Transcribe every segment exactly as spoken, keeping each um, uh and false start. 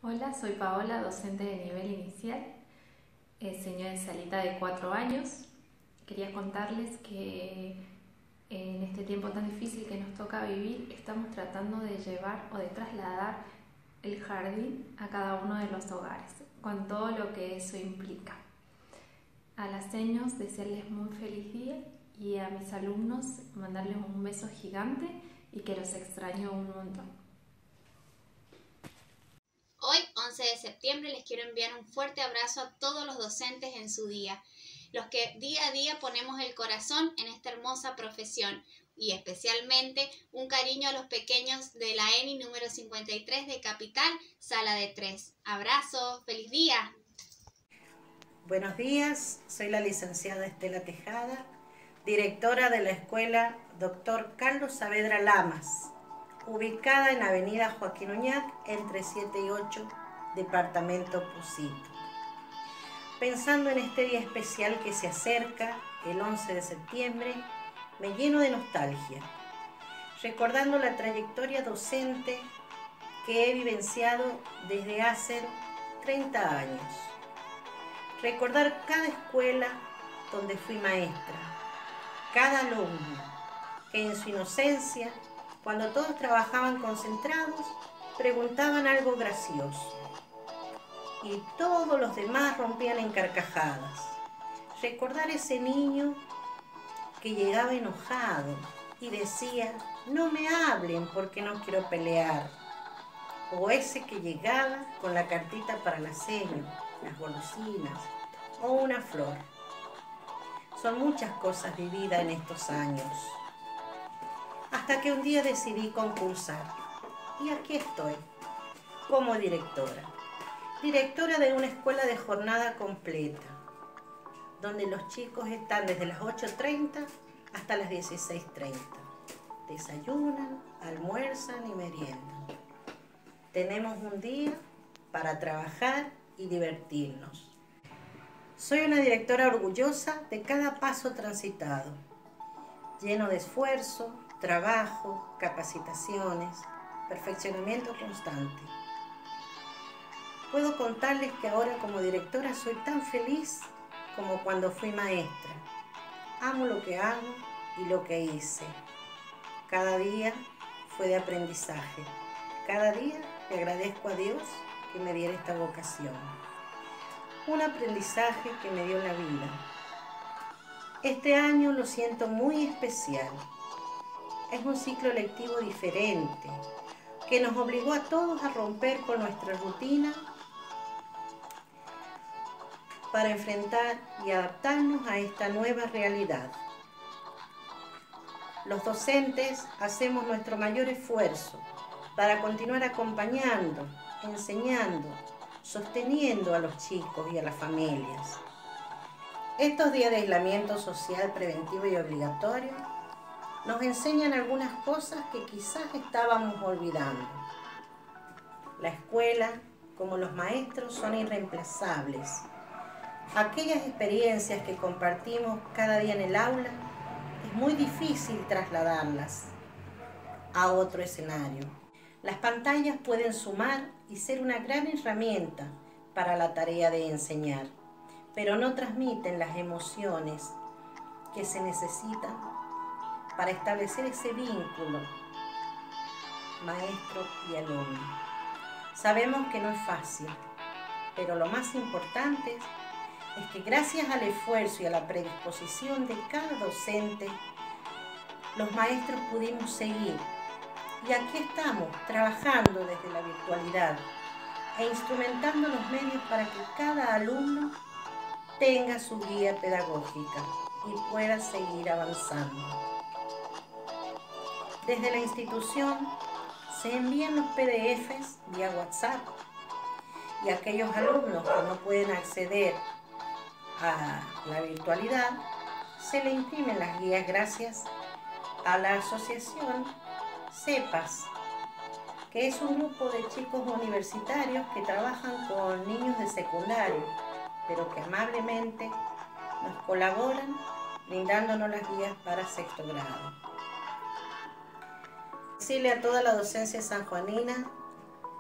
Hola, soy Paola, docente de nivel inicial, enseño en salita de cuatro años. Quería contarles que en este tiempo tan difícil que nos toca vivir, estamos tratando de llevar o de trasladar el jardín a cada uno de los hogares, con todo lo que eso implica. A las seños desearles muy feliz día y a mis alumnos mandarles un beso gigante y que los extraño un montón. Hoy, once de septiembre, les quiero enviar un fuerte abrazo a todos los docentes en su día, los que día a día ponemos el corazón en esta hermosa profesión, y especialmente un cariño a los pequeños de la E N I número cincuenta y tres de Capital, Sala de tres. Abrazo, feliz día. Buenos días, soy la licenciada Estela Tejada, directora de la Escuela Doctor Carlos Saavedra Lamas, ubicada en Avenida Joaquín Oñac, entre siete y ocho, Departamento Pusito. Pensando en este día especial que se acerca, el once de septiembre, me lleno de nostalgia, recordando la trayectoria docente que he vivenciado desde hace treinta años. Recordar cada escuela donde fui maestra, cada alumno que en su inocencia, cuando todos trabajaban concentrados, preguntaban algo gracioso y todos los demás rompían en carcajadas. Recordar ese niño que llegaba enojado y decía, no me hablen porque no quiero pelear. O ese que llegaba con la cartita para la seño, las golosinas o una flor. Son muchas cosas vividas en estos años. Hasta que un día decidí concursar. Y aquí estoy, como directora. Directora de una escuela de jornada completa, donde los chicos están desde las ocho treinta hasta las dieciséis treinta. Desayunan, almuerzan y meriendan. Tenemos un día para trabajar y divertirnos. Soy una directora orgullosa de cada paso transitado, lleno de esfuerzo, trabajo, capacitaciones, perfeccionamiento constante. Puedo contarles que ahora como directora soy tan feliz como cuando fui maestra. Amo lo que hago y lo que hice. Cada día fue de aprendizaje. Cada día le agradezco a Dios que me diera esta vocación. Un aprendizaje que me dio la vida. Este año lo siento muy especial. Es un ciclo lectivo diferente, que nos obligó a todos a romper con nuestra rutina para enfrentar y adaptarnos a esta nueva realidad. Los docentes hacemos nuestro mayor esfuerzo para continuar acompañando, enseñando, sosteniendo a los chicos y a las familias. Estos días de aislamiento social preventivo y obligatorio nos enseñan algunas cosas que quizás estábamos olvidando. La escuela, como los maestros, son irreemplazables. Aquellas experiencias que compartimos cada día en el aula, es muy difícil trasladarlas a otro escenario. Las pantallas pueden sumar y ser una gran herramienta para la tarea de enseñar, pero no transmiten las emociones que se necesitan para establecer ese vínculo maestro y alumno. Sabemos que no es fácil, pero lo más importante es que gracias al esfuerzo y a la predisposición de cada docente, los maestros pudimos seguir. Y aquí estamos, trabajando desde la virtualidad e instrumentando los medios para que cada alumno tenga su guía pedagógica y pueda seguir avanzando. Desde la institución se envían los P D Efes vía WhatsApp y aquellos alumnos que no pueden acceder a la virtualidad, se le imprimen las guías gracias a la asociación CEPAS, que es un grupo de chicos universitarios que trabajan con niños de secundario, pero que amablemente nos colaboran brindándonos las guías para sexto grado. Decirle a toda la docencia sanjuanina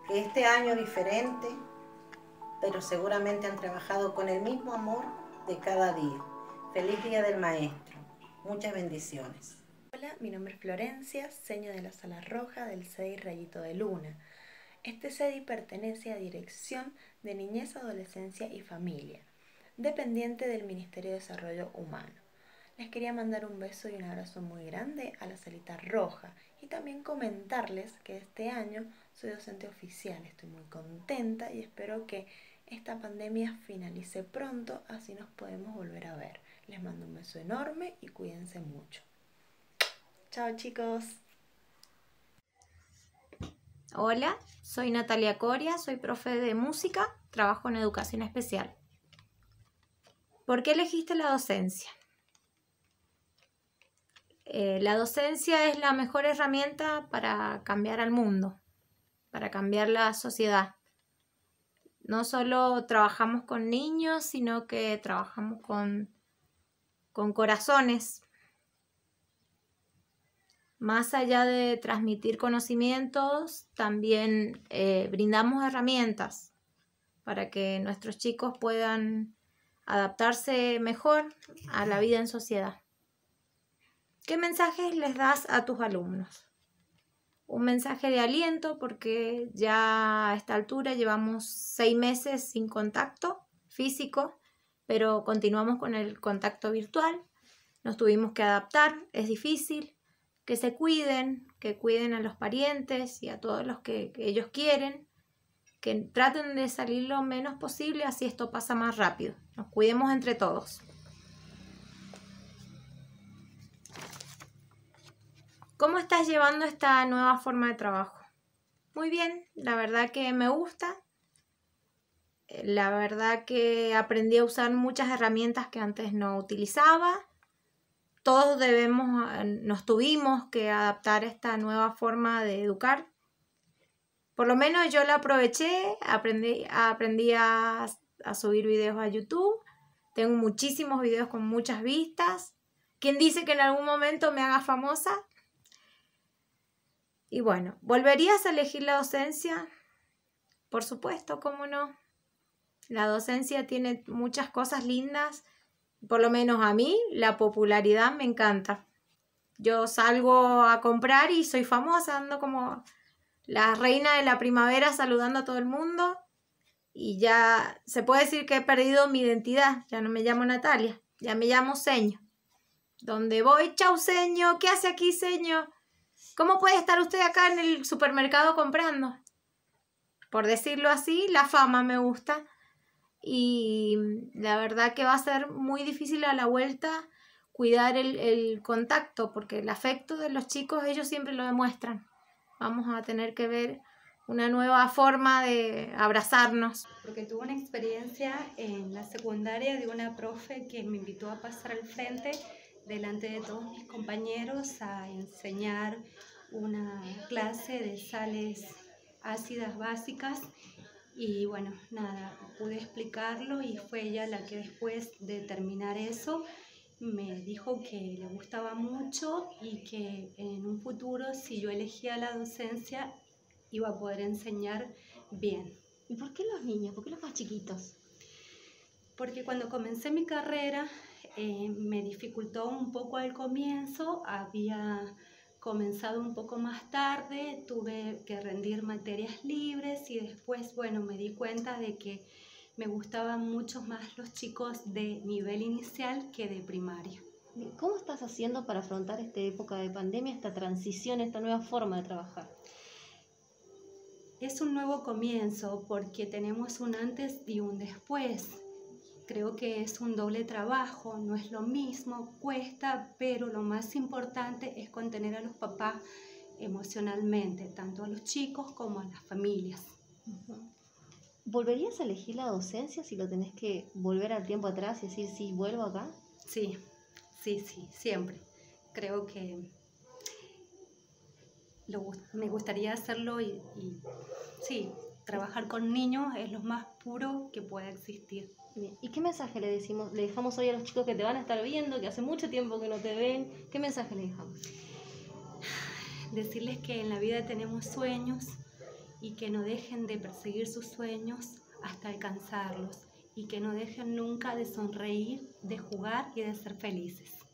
que este año diferente, pero seguramente han trabajado con el mismo amor de cada día. Feliz Día del Maestro. Muchas bendiciones. Hola, mi nombre es Florencia, seño de la Sala Roja del C E D I Rayito de Luna. Este C E D I pertenece a Dirección de Niñez, Adolescencia y Familia, dependiente del Ministerio de Desarrollo Humano. Les quería mandar un beso y un abrazo muy grande a la Salita Roja y también comentarles que este año soy docente oficial. Estoy muy contenta y espero que esta pandemia finalice pronto, así nos podemos volver a ver. Les mando un beso enorme y cuídense mucho. Chao, chicos. Hola, soy Natalia Coria, soy profe de música, trabajo en educación especial. ¿Por qué elegiste la docencia? Eh, la docencia es la mejor herramienta para cambiar al mundo, para cambiar la sociedad. No solo trabajamos con niños, sino que trabajamos con, con corazones. Más allá de transmitir conocimientos, también eh, brindamos herramientas para que nuestros chicos puedan adaptarse mejor a la vida en sociedad. ¿Qué mensajes les das a tus alumnos? Un mensaje de aliento, porque ya a esta altura llevamos seis meses sin contacto físico, pero continuamos con el contacto virtual. Nos tuvimos que adaptar, es difícil. Que se cuiden, que cuiden a los parientes y a todos los que, que ellos quieren, que traten de salir lo menos posible, así esto pasa más rápido. Nos cuidemos entre todos. ¿Cómo estás llevando esta nueva forma de trabajo? Muy bien, la verdad que me gusta. La verdad que aprendí a usar muchas herramientas que antes no utilizaba. Todos debemos, nos tuvimos que adaptar a esta nueva forma de educar. Por lo menos yo la aproveché, aprendí, aprendí a, a subir videos a YouTube. Tengo muchísimos videos con muchas vistas. ¿Quién dice que en algún momento me haga famosa? Y bueno, ¿volverías a elegir la docencia? Por supuesto, ¿cómo no? La docencia tiene muchas cosas lindas. Por lo menos a mí, la popularidad me encanta. Yo salgo a comprar y soy famosa, ando como la reina de la primavera saludando a todo el mundo. Y ya se puede decir que he perdido mi identidad. Ya no me llamo Natalia, ya me llamo Seño. Donde voy, chau Seño, ¿qué hace aquí Seño? ¿Cómo puede estar usted acá en el supermercado comprando? Por decirlo así, la fama me gusta. Y la verdad que va a ser muy difícil a la vuelta cuidar el, el contacto, porque el afecto de los chicos ellos siempre lo demuestran. Vamos a tener que ver una nueva forma de abrazarnos. Porque tuve una experiencia en la secundaria de una profe que me invitó a pasar al frente delante de todos mis compañeros a enseñar una clase de sales ácidas básicas. Y bueno, nada, pude explicarlo y fue ella la que después de terminar eso me dijo que le gustaba mucho y que en un futuro, si yo elegía la docencia, iba a poder enseñar bien. ¿Y por qué los niños? ¿Por qué los más chiquitos? Porque cuando comencé mi carrera eh, me dificultó un poco al comienzo, había comenzado un poco más tarde, tuve que rendir materias libres y después, bueno, me di cuenta de que me gustaban mucho más los chicos de nivel inicial que de primaria. ¿Cómo estás haciendo para afrontar esta época de pandemia, esta transición, esta nueva forma de trabajar? Es un nuevo comienzo porque tenemos un antes y un después. Creo que es un doble trabajo, no es lo mismo, cuesta, pero lo más importante es contener a los papás emocionalmente, tanto a los chicos como a las familias. ¿Volverías a elegir la docencia si lo tenés que volver al tiempo atrás y decir, sí, vuelvo acá? Sí, sí, sí, siempre. Creo que lo, me gustaría hacerlo y, y sí, trabajar con niños es lo más puro que pueda existir. ¿Y qué mensaje le decimos, le dejamos hoy a los chicos que te van a estar viendo, que hace mucho tiempo que no te ven? ¿Qué mensaje le dejamos? Decirles que en la vida tenemos sueños y que no dejen de perseguir sus sueños hasta alcanzarlos y que no dejen nunca de sonreír, de jugar y de ser felices.